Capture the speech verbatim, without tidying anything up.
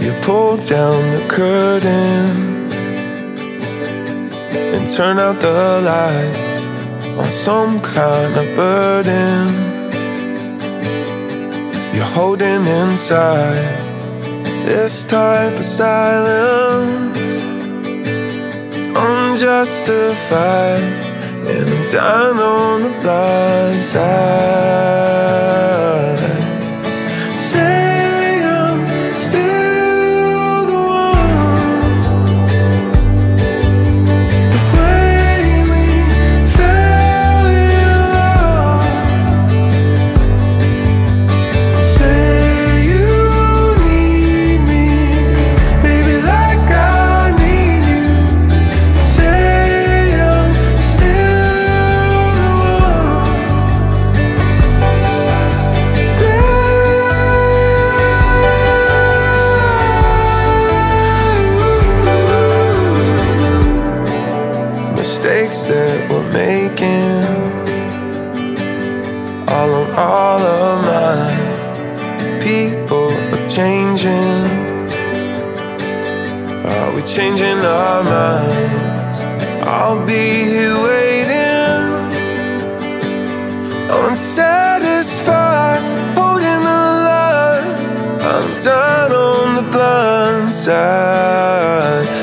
you pull down the curtain and turn out the lights on some kind of burden you're holding inside. This type of silence is unjustified, and I'm down on the blind side. Say I'm still the one. The way we fell in love. Say you need me, baby, like I need you. Say I'm still the one. Say mistakes that we're making, all on all of mine. People are changing. Are we changing our minds? I'll be here waiting, unsatisfied, holding the line. I'm down on the blind side.